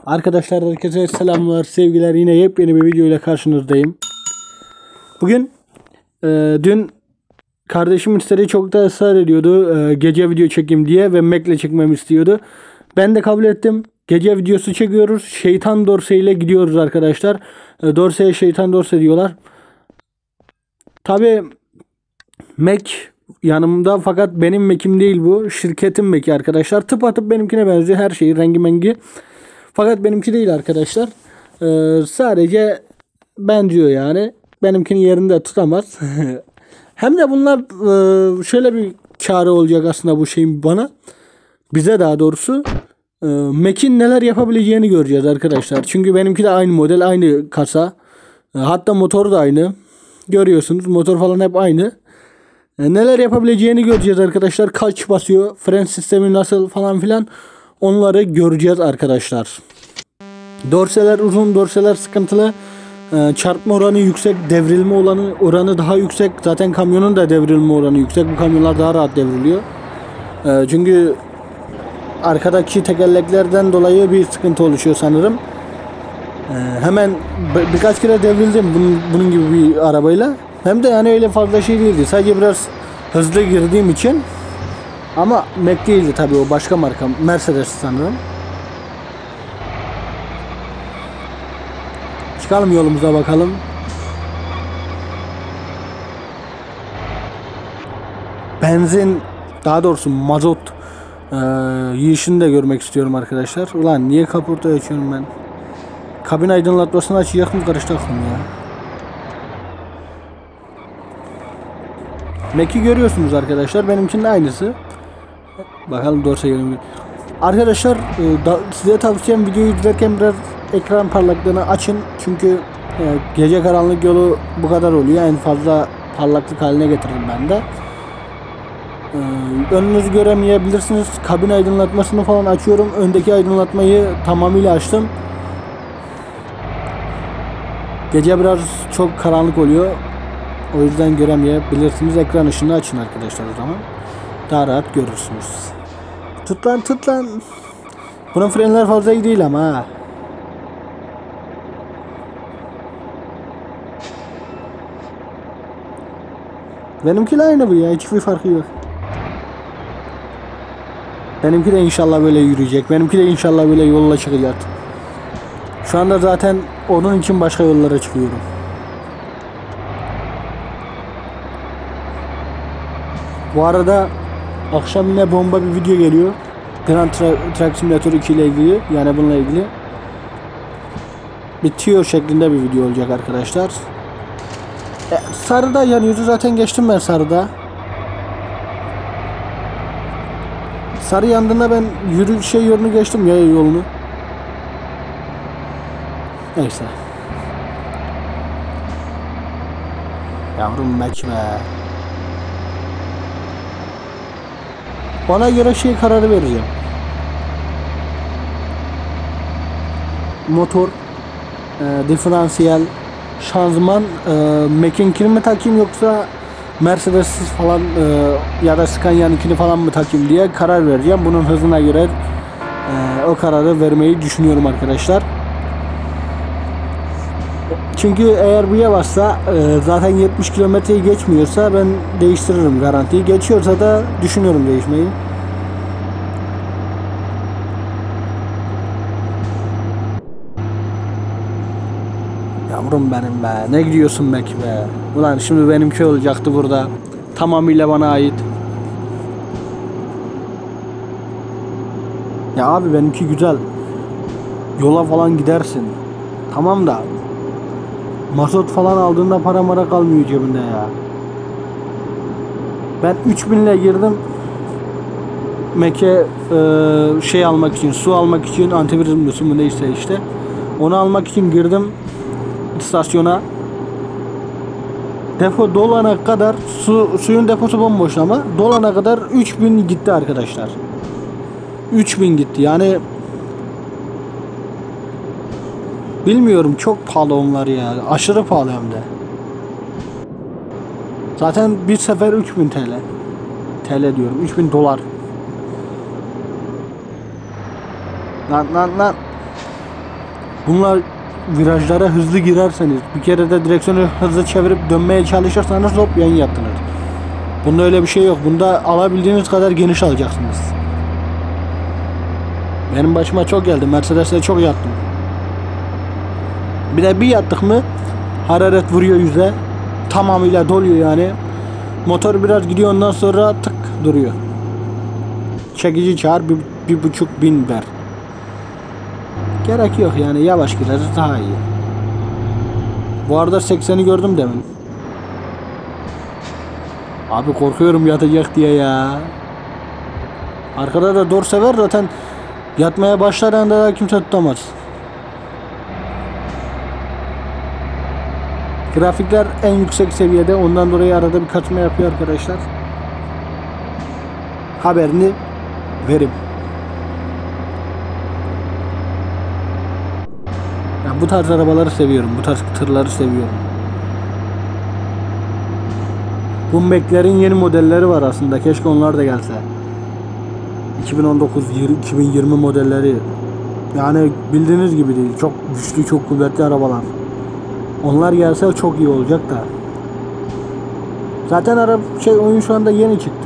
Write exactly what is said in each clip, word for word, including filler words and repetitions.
Arkadaşlar herkese selamlar, sevgiler. Yine yepyeni bir video ile karşınızdayım. Bugün e, dün kardeşim istedi, çok da ısrar ediyordu e, gece video çekeyim diye ve Mac'le çekmemi istiyordu. Ben de kabul ettim. Gece videosu çekiyoruz. Şeytan Dorse ile gidiyoruz arkadaşlar. E, Dorse'ye şeytan Dorse diyorlar. Tabi Mac yanımda, fakat benim Mac'im değil bu. Şirketin Mac'i arkadaşlar. Tıpatıp benimkine benziyor. Her şeyi rengi mengi. Fakat benimki değil arkadaşlar. Ee, sadece benziyor yani. Benimkinin yerinde tutamaz. Hem de bunlar e, şöyle bir çare olacak aslında bu şeyin bana. Bize daha doğrusu. E, Mac'in neler yapabileceğini göreceğiz arkadaşlar. Çünkü benimki de aynı model, aynı kasa. E, hatta motoru da aynı. Görüyorsunuz, motor falan hep aynı. E, neler yapabileceğini göreceğiz arkadaşlar. Kaç basıyor, fren sistemi nasıl falan filan. Onları göreceğiz arkadaşlar. Dorseler uzun, dorseler sıkıntılı. Ee, çarpma oranı yüksek, devrilme oranı oranı daha yüksek. Zaten kamyonun da devrilme oranı yüksek. Bu kamyonlar daha rahat devriliyor. Ee, çünkü arkadaki tekerleklerden dolayı bir sıkıntı oluşuyor sanırım. Ee, hemen bir, birkaç kere devrildim bunun, bunun gibi bir arabayla. Hem de yani öyle fazla şey değildi. Sadece biraz hızlı girdiğim için. Ama Mac değildi tabii, o başka marka. Mercedes sanırım. Çıkalım yolumuza bakalım. Benzin, daha doğrusu mazot e, yiyişini de görmek istiyorum arkadaşlar. Ulan niye kaporta açıyorum ben? Kabin aydınlatmasını açacak mı, karıştı aklım ya. Mac'i görüyorsunuz arkadaşlar. Benimkinin aynısı. Bakalım Dorse'ye göre. Arkadaşlar e, da, size tavsiyem, videoyu izlerken biraz ekran parlaklığını açın. Çünkü e, gece karanlık yolu bu kadar oluyor. En fazla parlaklık haline getirdim ben de. E, önünüzü göremeyebilirsiniz. Kabin aydınlatmasını falan açıyorum. Öndeki aydınlatmayı tamamıyla açtım. Gece biraz çok karanlık oluyor. O yüzden göremeyebilirsiniz. Ekran ışığını açın arkadaşlar o zaman. Daha rahat görürsünüz. Tut lan tut lan. Bunun frenler fazla iyi değil ama ha. Benimkiyle aynı bu ya. Hiçbir farkı yok. Benimki de inşallah böyle yürüyecek. Benimki de inşallah böyle yolla çıkacak. Şu anda zaten onun için başka yollara çıkıyorum. Bu arada akşam yine bomba bir video geliyor. Grand Truck Simulator iki ile ilgili. Yani bununla ilgili. Bitiyor şeklinde bir video olacak arkadaşlar. E, sarıda yanıyordu. Zaten geçtim ben sarıda. Sarı yandığında ben yürü şey yolunu geçtim ya, yolunu. Neyse. Yavrum Mac be. Ona göre şey kararı vereceğim. Motor, e, diferansiyel, şanzıman, e, Mac'inkini mi takayım yoksa Mercedes falan e, ya da Scania'nınkini falan mı takayım diye karar vereceğim. Bunun hızına göre e, o kararı vermeyi düşünüyorum arkadaşlar. Çünkü eğer bu yavaşsa e, zaten yetmiş kilometreyi geçmiyorsa ben değiştiririm garantiyi. Geçiyorsa da düşünüyorum değişmeyi. Yavrum benim be. Ne gidiyorsun Mac be. Ulan şimdi benimki olacaktı burada. Tamamıyla bana ait. Ya abi benimki güzel. Yola falan gidersin. Tamam da mazot falan aldığında para mara kalmıyor cebinde ya. Ben üç bin ile girdim Mac'e e, şey almak için, su almak için, antivirüs mü neyse işte. Onu almak için girdim istasyona. Depo dolana kadar su, suyun deposu bomboş ama dolana kadar üç bin gitti arkadaşlar. üç bin gitti yani. Bilmiyorum, çok pahalı onlar ya. Aşırı pahalı hem de. Zaten bir sefer üç bin T L. T L diyorum. üç bin dolar. Lan lan lan. Bunlar virajlara hızlı girerseniz, bir kere de direksiyonu hızlı çevirip dönmeye çalışırsanız hop yan yattınız. Bunda öyle bir şey yok. Bunda alabildiğiniz kadar geniş alacaksınız. Benim başıma çok geldi. Mercedes'e çok yattım. Bir de bir yattık mı hararet vuruyor yüze. Tamamıyla doluyor yani. Motor biraz gidiyor, ondan sonra tık duruyor. Çekici çağır, bir, bir buçuk bin ver. Gerek yok yani, yavaş gireriz daha iyi. Bu arada sekseni gördüm demin. Abi korkuyorum yatacak diye ya. Arkada da dorse var zaten, yatmaya başladığında da kimse tutamaz. Grafikler en yüksek seviyede, ondan dolayı arada bir kaçma yapıyor arkadaşlar. Haberini verim. Ya bu tarz arabaları seviyorum. Bu tarz tırları seviyorum. Bu Mac'lerin yeni modelleri var aslında. Keşke onlar da gelse. iki bin on dokuz iki bin yirmi modelleri. Yani bildiğiniz gibi değil. Çok güçlü, çok kuvvetli arabalar. Onlar gelse çok iyi olacak da. Zaten araba şey oyun şu anda yeni çıktı.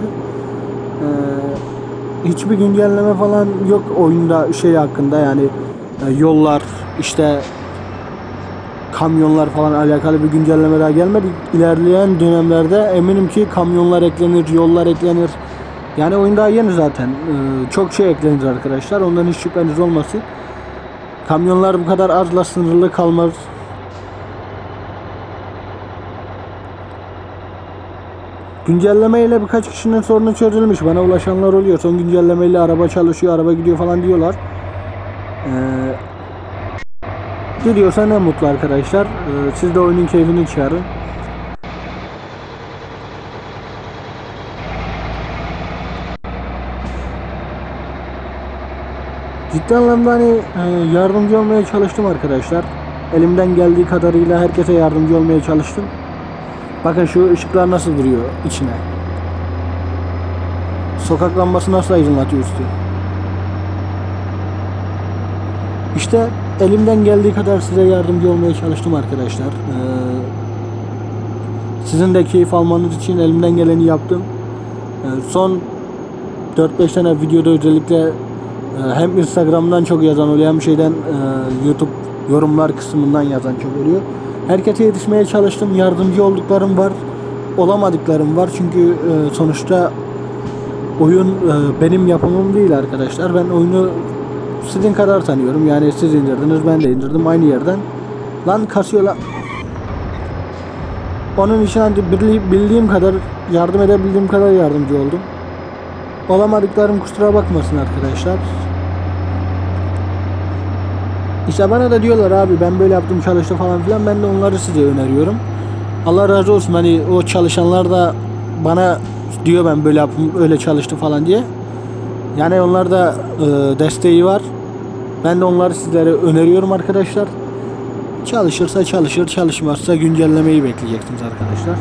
Ee, hiçbir güncelleme falan yok oyunda şey hakkında, yani e, yollar işte kamyonlar falan alakalı bir güncelleme daha gelmedi. İlerleyen dönemlerde eminim ki kamyonlar eklenir, yollar eklenir. Yani oyun daha yeni zaten. Ee, çok şey eklenir arkadaşlar. Ondan hiç şüpheniz olmasın. Kamyonlar bu kadar azla sınırlı kalmaz. Güncelleme ile birkaç kişinin sorunu çözülmüş. Bana ulaşanlar oluyor. Son güncelleme ile araba çalışıyor, araba gidiyor falan diyorlar. Ee, gidiyorsa ne mutlu arkadaşlar. Ee, siz de oyunun keyfini çıkarın. Ciddi anlamda hani e, yardımcı olmaya çalıştım arkadaşlar. Elimden geldiği kadarıyla herkese yardımcı olmaya çalıştım. Bakın şu ışıklar nasıl duruyor içine. Sokak lambası nasıl aydınlatıyor üstü. İşte elimden geldiği kadar size yardımcı olmaya çalıştım arkadaşlar. Ee, sizin de keyif almanız için elimden geleni yaptım. Ee, son dört beş tane videoda özellikle e, hem Instagram'dan çok yazan oluyor, hem şeyden e, YouTube yorumlar kısmından yazan çok oluyor. Herkese yetişmeye çalıştım. Yardımcı olduklarım var, olamadıklarım var. Çünkü e, sonuçta oyun e, benim yapımım değil arkadaşlar. Ben oyunu sizin kadar tanıyorum. Yani siz indirdiniz, ben de indirdim aynı yerden. Lan kasıyorlar. Onun için hani bildiğim kadar, yardım edebildiğim kadar yardımcı oldum. Olamadıklarım kusura bakmasın arkadaşlar. İşte bana da diyorlar abi ben böyle yaptım, çalıştı falan filan. Ben de onları size öneriyorum. Allah razı olsun, hani o çalışanlar da bana diyor ben böyle yaptım, öyle çalıştı falan diye. Yani onlar da e, desteği var. Ben de onları sizlere öneriyorum arkadaşlar. Çalışırsa çalışır, çalışmazsa güncellemeyi bekleyeceksiniz arkadaşlar.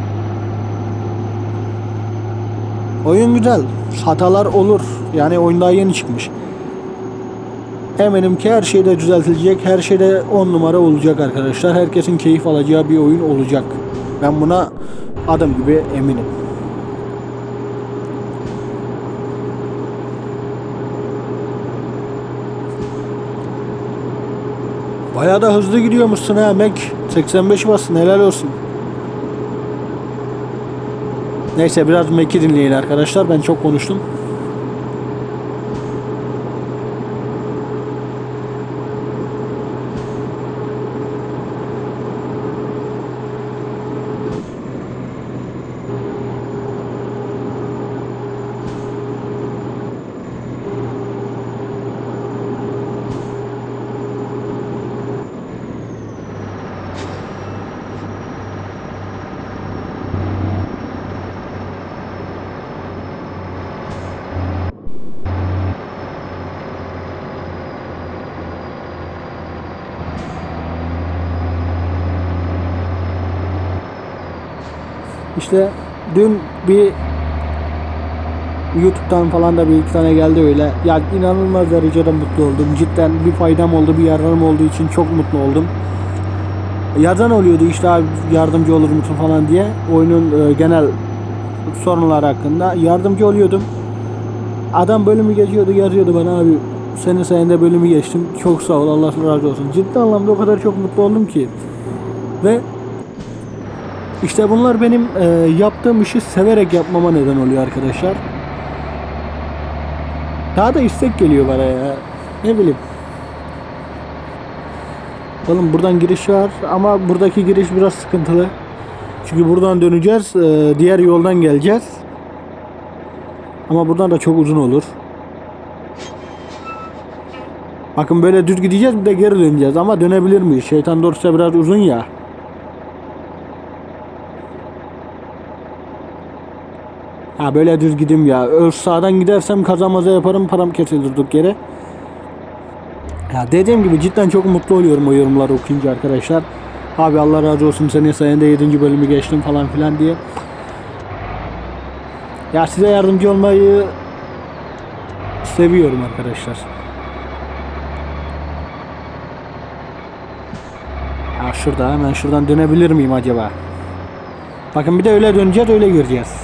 Oyun güzel. Hatalar olur. Yani oyun daha yeni çıkmış. Eminim ki her şeyde düzeltilecek. Her şeyde on numara olacak arkadaşlar. Herkesin keyif alacağı bir oyun olacak. Ben buna adım gibi eminim. Bayağı da hızlı gidiyormuşsun ha Mac. seksen beş bassın, helal olsun. Neyse biraz Mac'i dinleyin arkadaşlar. Ben çok konuştum. İşte dün bir YouTube'dan falan da bir iki tane geldi öyle. Ya inanılmaz derecede mutlu oldum. Cidden bir faydam oldu, bir yararım olduğu için çok mutlu oldum. Yazan oluyordu işte abi yardımcı olur musun falan diye. Oyunun e, genel sorunları hakkında yardımcı oluyordum. Adam bölümü geçiyordu, yazıyordu bana, abi senin sayende bölümü geçtim. Çok sağ ol, Allah razı olsun. Ciddi anlamda o kadar çok mutlu oldum ki. Ve işte bunlar benim e, yaptığım işi severek yapmama neden oluyor arkadaşlar. Daha da istek geliyor bana ya. Ne bileyim. Oğlum buradan giriş var ama buradaki giriş biraz sıkıntılı. Çünkü buradan döneceğiz. E, diğer yoldan geleceğiz. Ama buradan da çok uzun olur. Bakın böyle düz gideceğiz, bir de geri döneceğiz. Ama dönebilir miyiz? Şeytan doğrusu biraz uzun ya. Ha böyle düz gideyim ya. Öz sağdan gidersem kazamaza yaparım, param kesilir durduk yere. Ya dediğim gibi cidden çok mutlu oluyorum o yorumları okuyunca arkadaşlar. Abi Allah razı olsun, senin sayende yedinci bölümü geçtim falan filan diye. Ya size yardımcı olmayı seviyorum arkadaşlar. Ya şurada hemen şuradan dönebilir miyim acaba? Bakın bir de öyle döneceğiz, öyle göreceğiz.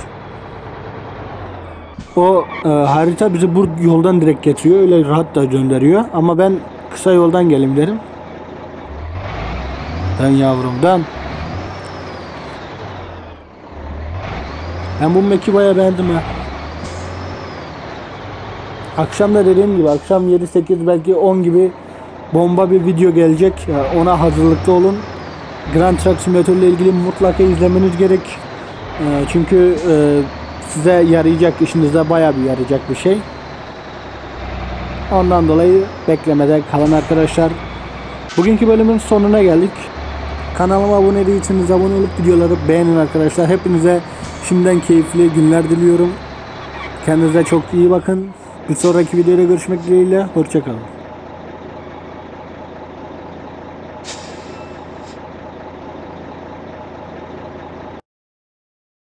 O e, harita bizi bu yoldan direkt getiriyor. Öyle rahat da gönderiyor. Ama ben kısa yoldan geleyim derim. Ben yavrumdan. Ben bu meki bayağı beğendim ha. Akşam da dediğim gibi akşam yedi sekiz belki on gibi bomba bir video gelecek. Ona hazırlıklı olun. Grand Truck Simulator ile ilgili mutlaka izlemeniz gerek. E, çünkü e, size yarayacak, işinizde bayağı bir yarayacak bir şey. Ondan dolayı beklemede kalın arkadaşlar. Bugünkü bölümün sonuna geldik. Kanalıma abone değilseniz abone olup videoları beğenin arkadaşlar. Hepinize şimdiden keyifli günler diliyorum. Kendinize çok iyi bakın. Bir sonraki videoda görüşmek dileğiyle. Hoşça kalın.